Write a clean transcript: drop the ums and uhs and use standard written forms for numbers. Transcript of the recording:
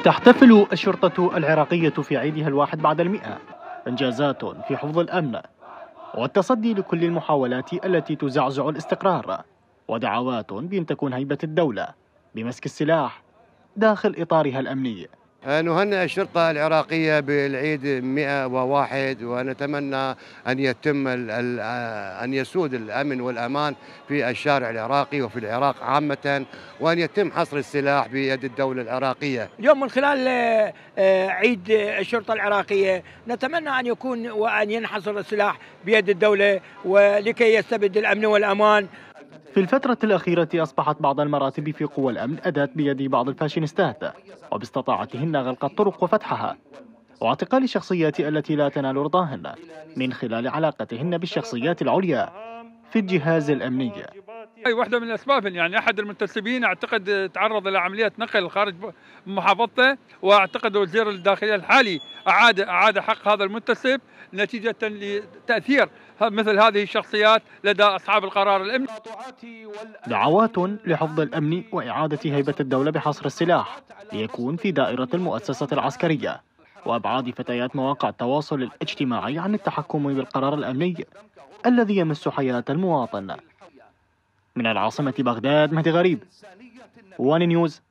تحتفل الشرطة العراقية في عيدها الواحد بعد 100 إنجازات في حفظ الأمن والتصدي لكل المحاولات التي تزعزع الاستقرار، ودعوات بأن تكون هيبة الدولة بمسك السلاح داخل إطارها الأمني. نهنئ الشرطة العراقية بالعيد 101، ونتمنى أن يتم أن يسود الأمن والأمان في الشارع العراقي وفي العراق عامة، وأن يتم حصر السلاح بيد الدولة العراقية. اليوم من خلال عيد الشرطة العراقية نتمنى أن يكون وأن ينحصر السلاح بيد الدولة ولكي يستبد الأمن والأمان. في الفترة الأخيرة أصبحت بعض المراتب في قوى الأمن أداة بيد بعض الفاشينيستات، وباستطاعتهن غلق الطرق وفتحها واعتقال الشخصيات التي لا تنال رضاهن من خلال علاقتهن بالشخصيات العليا في الجهاز الأمني. هي واحدة من الأسباب، يعني أحد المنتسبين أعتقد تعرض إلى عملية نقل خارج محافظته، وأعتقد وزير الداخلية الحالي أعاد حق هذا المنتسب نتيجة لتأثير مثل هذه الشخصيات لدى أصحاب القرار الأمني. دعوات لحفظ الأمن وإعادة هيبة الدولة بحصر السلاح ليكون في دائرة المؤسسة العسكرية، وأبعاد فتيات مواقع التواصل الاجتماعي عن التحكم بالقرار الأمني الذي يمس حياة المواطن. من العاصمة بغداد، مهدي غريب، وان نيوز.